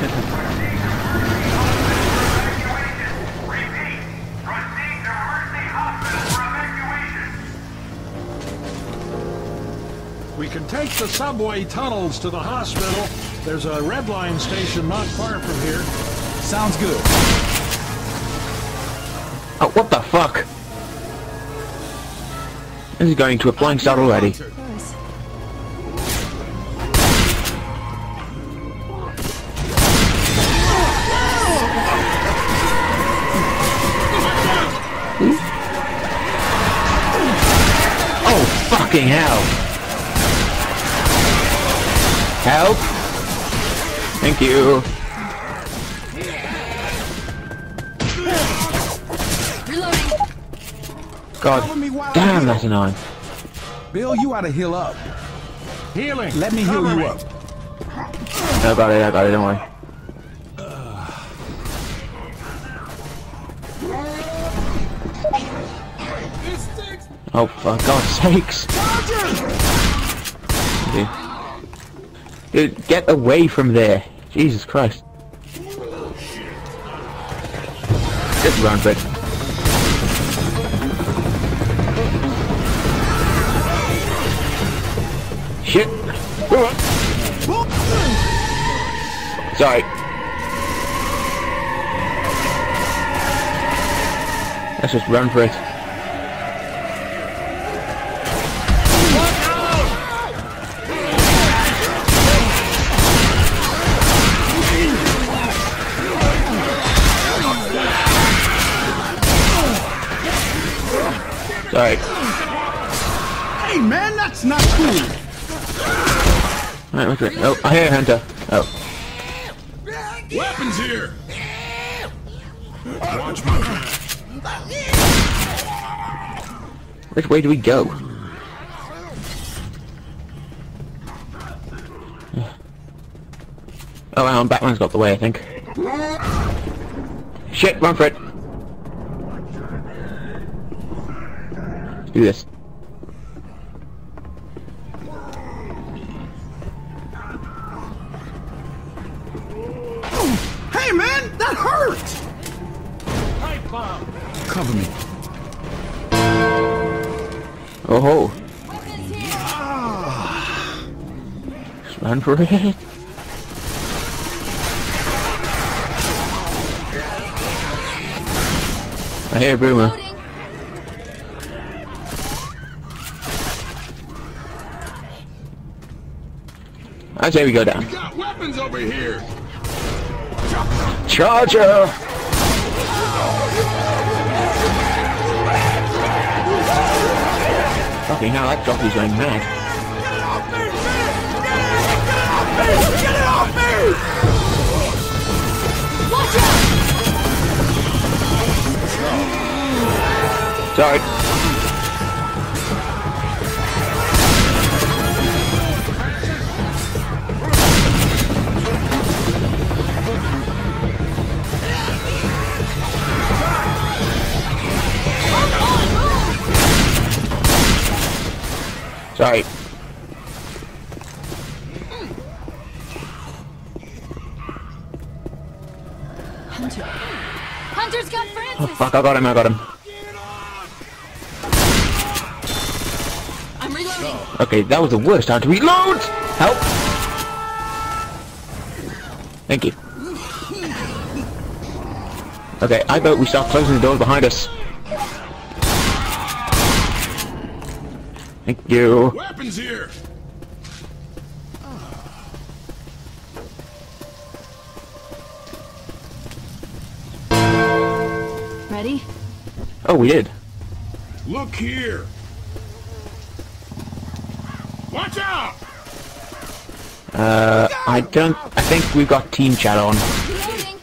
We can take the subway tunnels to the hospital. There's a red line station not far from here. Sounds good. Oh, what the fuck? This is going to a flying start already. Oh, fucking hell. Help! Thank you. God damn, that's annoying. Bill, you ought to heal up. Healing. Let me heal you up. I got it, don't worry. Oh, for God's sakes. Dude, get away from there. Jesus Christ. Just run for it. Shit. Sorry. Let's just run for it. Sorry. Hey man, that's not cool. Alright, what's it? Oh, I hear Hunter. Oh. Weapons here. Watch my back. Which way do we go? Oh, hang on, Batman's got the way, I think. Shit, run for it. Let's do this. Hey man, that hurt! Pipe bomb. Cover me. Oh ho. Just run for it. I hear Boomer. I say we go down. We got weapons over here. Charger! Fucking hell, that jockey's going mad. Get it off me! Watch out! Sorry. Sorry. Hunter. Hunter's got Francis. Oh fuck, I got him. I'm reloading. Okay, that was the worst time to reload! Help! Thank you. Okay, I vote we start closing the doors behind us. Thank you. Weapons here. Ready? Oh, we did. Look here. Watch out. I think we've got team chat on. Reloading.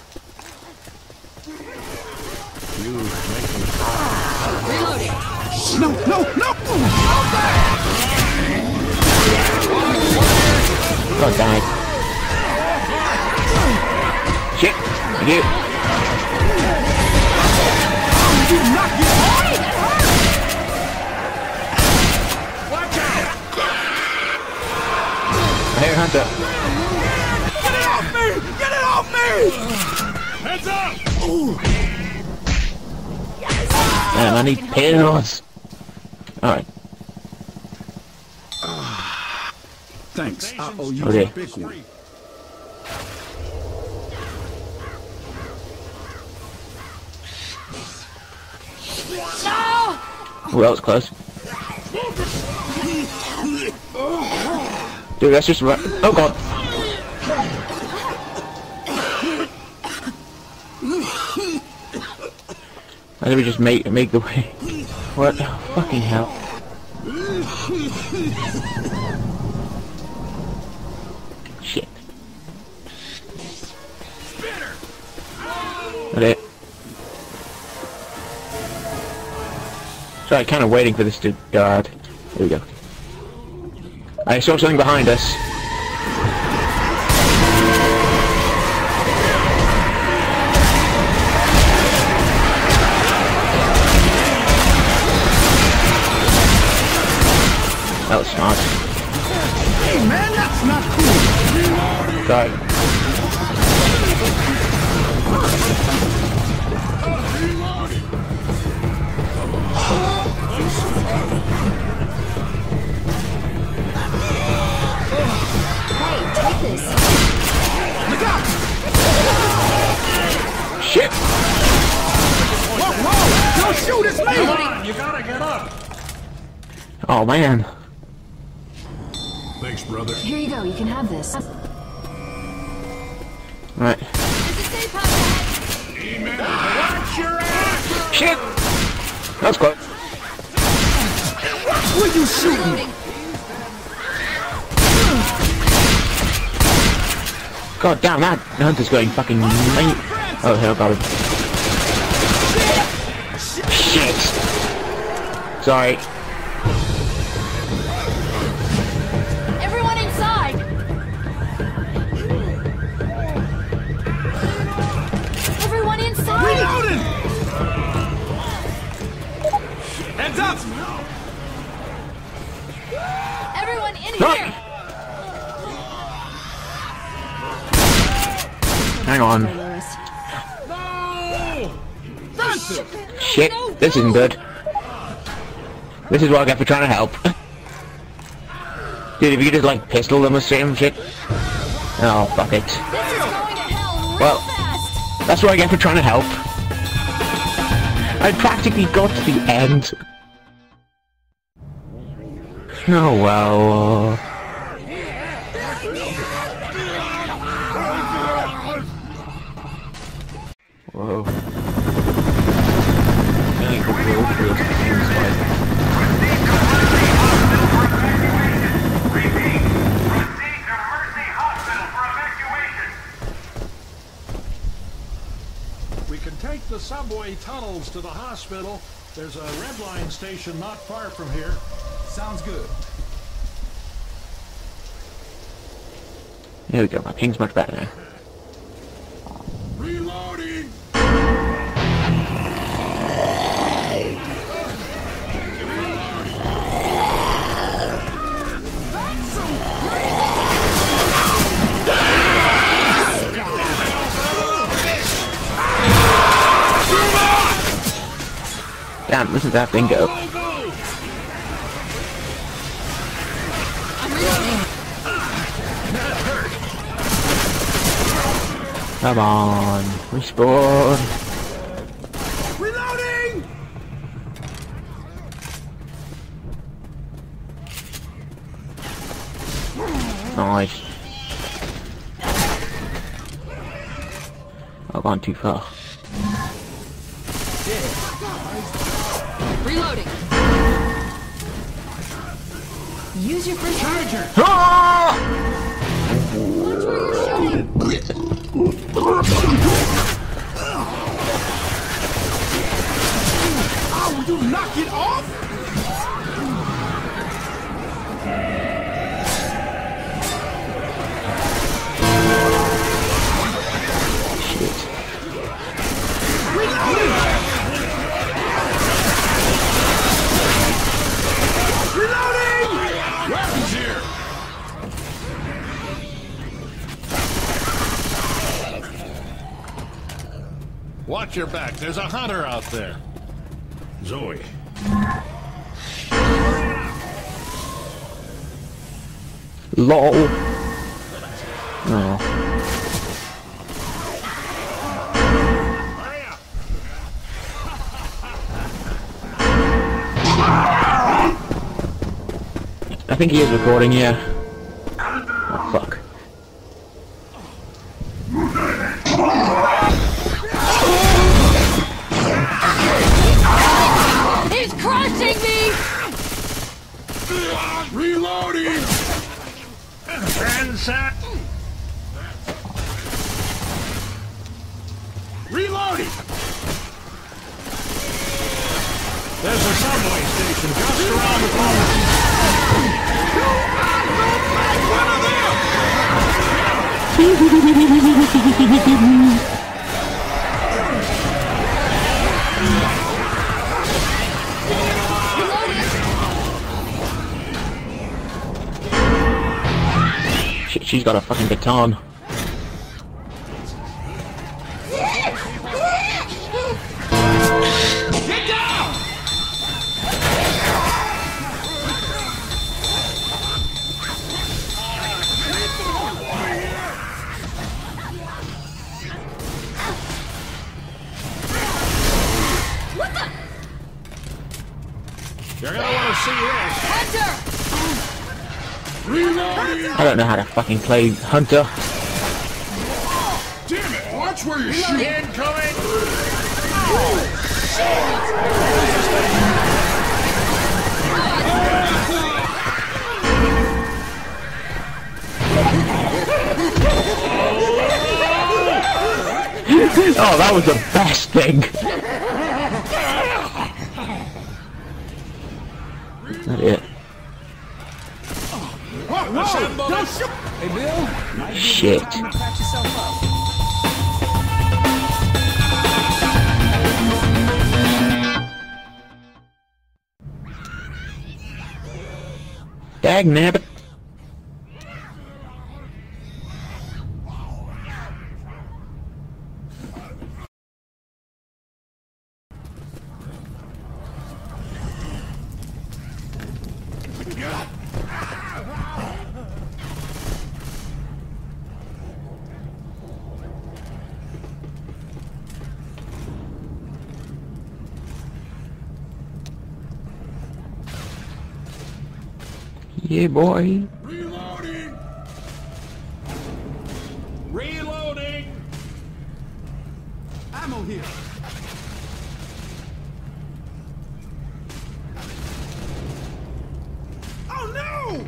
Reloading. No! God damn it. Shit! Thank you. Watch out. I hear Hunter. Get it off me! Get it off me! Heads up! Damn, I need pills. Alright. Thanks. I owe you Okay. a big one. No! Well, that was close. Dude, that's just right. Oh god. I think we just make the way. What the fucking hell? Shit. Okay. Sorry, kind of waiting for this to guard. There we go. I saw something behind us. That was smart. Hey man, that's not cool. Sorry. Hey, take this. Look out! Shit! Whoa, whoa! Don't shoot, it's me! Come on, you gotta get up! Oh man. Thanks, brother. Here you go. You can have this. Right. There's a safe house ahead. Watch your ass! Shit! That was close. What are you shooting? Reloading. God damn, that hunter's going fucking late. Oh hell, got him. Shit! Sorry. Everyone inside. Everyone inside. Reloading! Heads up! Everyone in Right. here. Hang on. Lewis. Shit, this isn't good. This is what I get for trying to help. Dude, if you could just like pistol them or some shit. Oh, fuck it. This is going to hell real Well. fast. That's what I get for trying to help. I practically got to the end. Oh well. Whoa. Really good road for this seems like. We can take the subway tunnels to the hospital. There's a red line station not far from here. Sounds good. There we go, my ping's much better now. Reloading! Damn, listen to that thing go. I'm reloading. Come on, respawn. Reloading! Nice. I've gone too far. Reloading. Use your first charger. Ah! Watch where you're shooting. Oh, will you knock it off? Shit. Reloading! Weapons here! Watch your back. There's a hunter out there. Zoe. LOL. Oh. I think he is recording, yeah. Oh, fuck. He's crushing me! Reloading! Transact! Reloading! There's a subway station just around the corner. One of them! She's got a fucking baton. Get down! What the? You're gonna want to see this. Hunter! Reloading! I don't know how to fucking play Hunter. Damn it! Watch where you're shooting! Incoming! Oh, that was the best thing. Is that it? Whoa! Don't shoot! Hey, Bill. Shit. Patch yourself up. Dag nabbit. Yeah, boy. Reloading! Reloading! Ammo here. Oh no!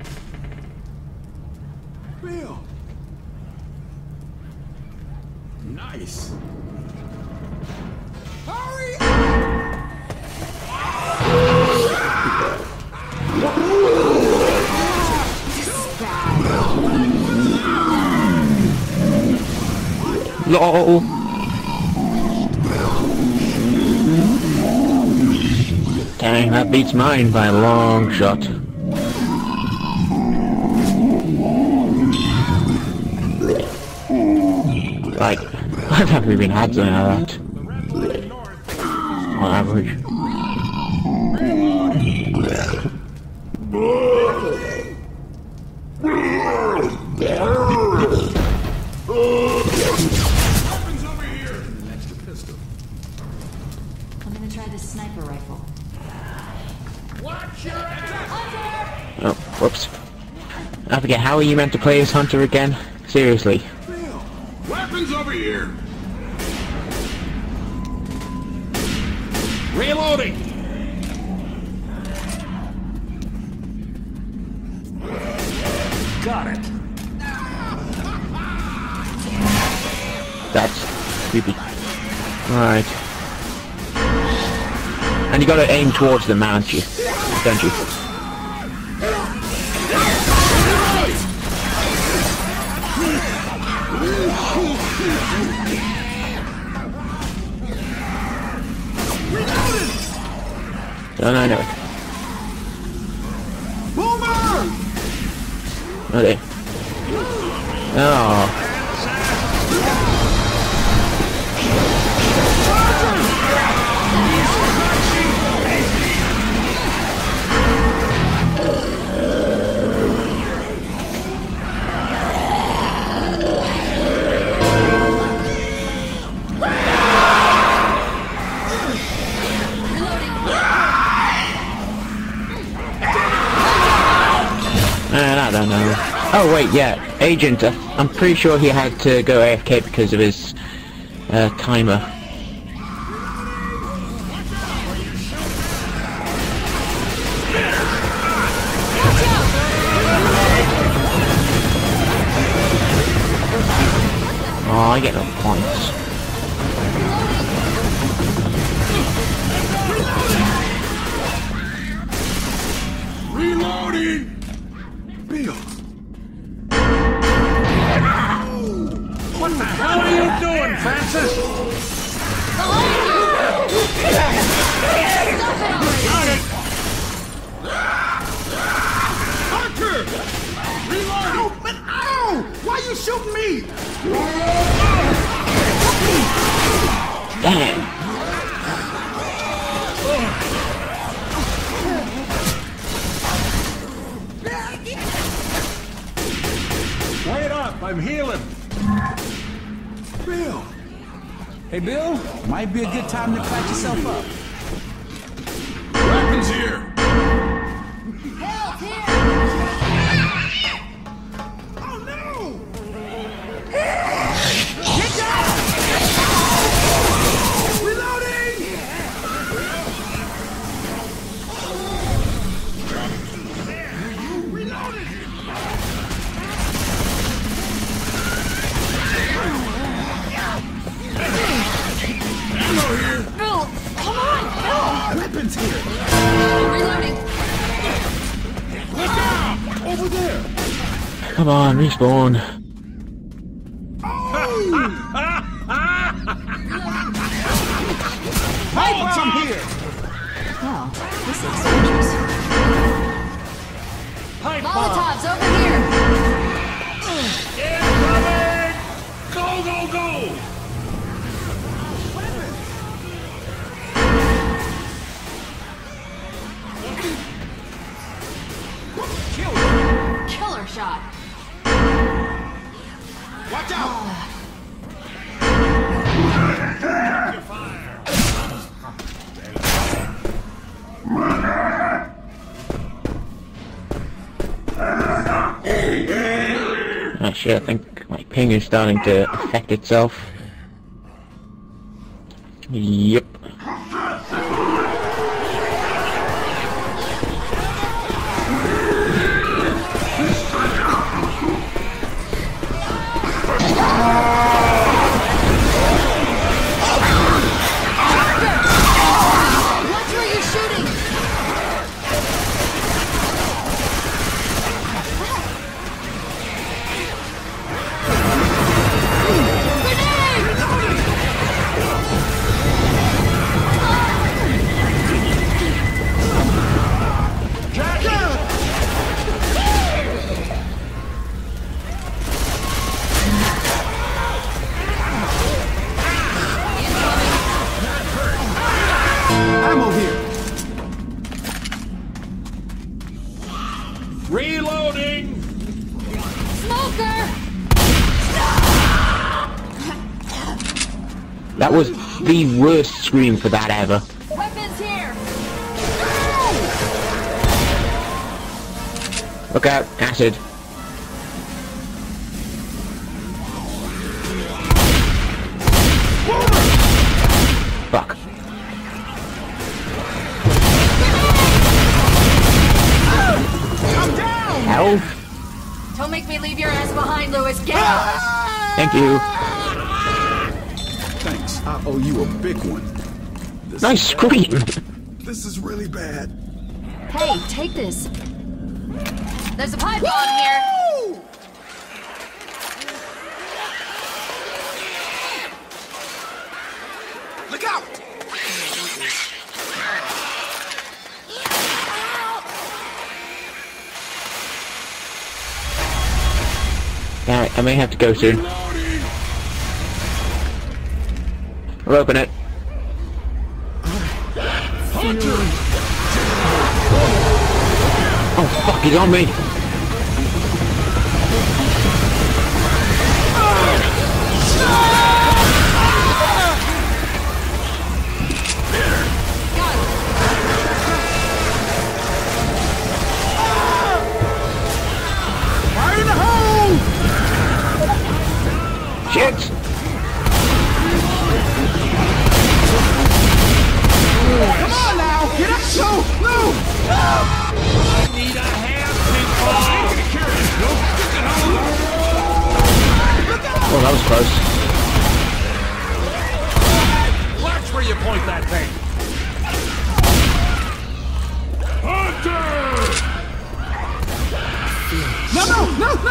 Bill. Nice. Hurry LOL. Dang, that beats mine by a long shot. Like, I've never even had something like that. On average. Weapons over here! an extra pistol. I'm gonna try this sniper rifle. Watch your ass! Oh, whoops. I forget, how are you meant to play as Hunter again? Seriously. Bill. Weapons over here! Reloading! Got it. That's creepy. Right. And you gotta aim towards them, aren't you? Don't you? Don't I know it? Boomer! Okay. Oh. Oh wait, yeah, Agent. I'm pretty sure he had to go AFK because of his timer. Oh, I get no points. Reloading! Bill! What the hell are you doing, Francis? Hunter! Reload! Ow! But ow! Why are you shooting me? Damn. Wait up, I'm healing. Bill! Hey, Bill? Might be a good time to patch yourself up. Weapons here! Help here! Oh, no! Get down! Reloading! Reloading! Ammo here! Bill, come on, Bill! Weapons here! Reloading. Look out! Over there! Come on, respawn. Pipe from here! Well, this looks dangerous. Pipe Molotovs over here! incoming! Go, go, go! Killer shot. Watch out! Oh shit, I think my ping is starting to affect itself. Yep. Watch where you're shooting! Ammo here! Reloading! Smoker! That was the worst scream for that ever. Weapons here! Look out, acid. Fuck. I'm down! Health? Don't make me leave your ass behind, Lewis. Get out! Thank you. Thanks. I owe you a big one. Nice scream. This is really bad. Hey, take this. There's a pipe bomb here. Woo! Look out! Alright, I may have to go soon. I'll open it. Oh fuck, he's on me! Fire in the hole! Shit! Come on now! Get up! No! No! I need a hand, people! Oh, that was close. Watch where you point that thing! Hunter! No! No! No! No!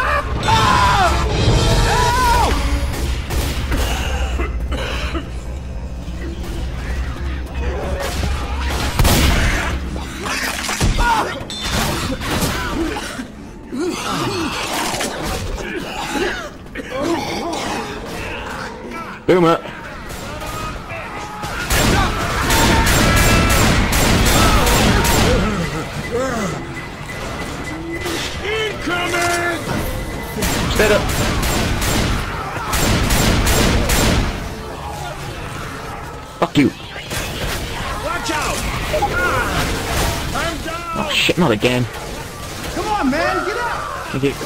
Boomer! Incoming! Stand up! Fuck you! Watch out! I'm down! Oh shit, not again. Come on, man! Get up! Thank you.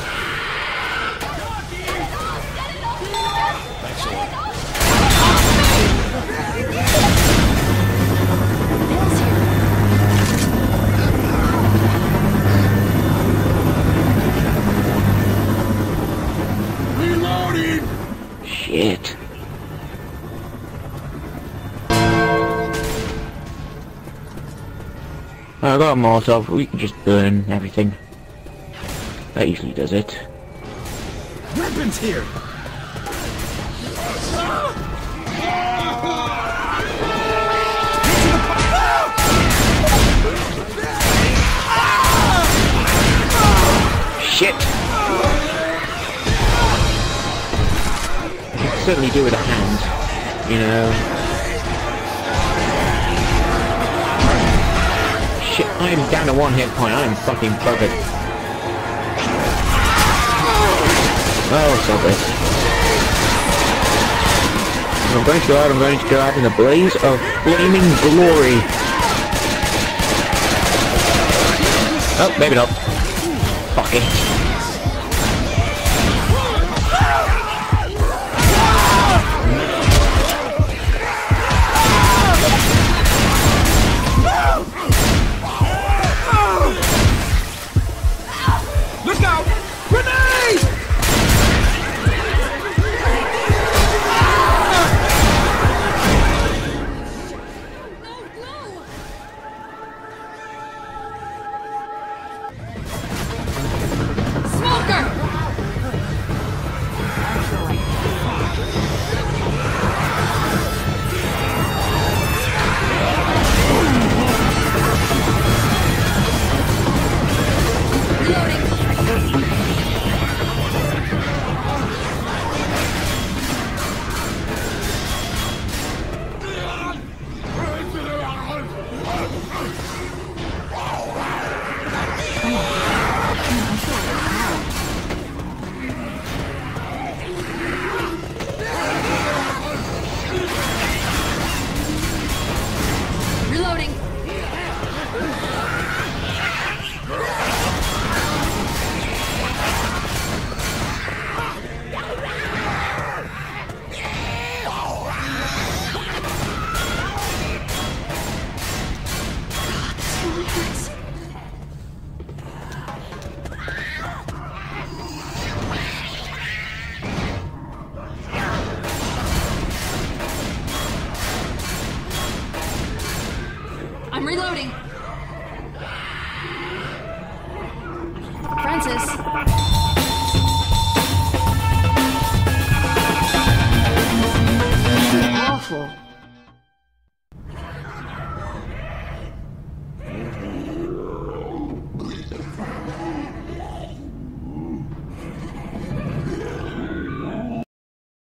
Reloading! Shit. I got a Molotov, we can just burn everything. That usually does it. Weapons here! Shit! You can certainly do with a hand, you know. Shit, I am down to 1 hit point, I am fucking buggered. Oh, stop this. I'm going to go out in a blaze of flaming glory. Oh, maybe not. Fuck it. Look out! Grenade! Reloading. I'm reloading.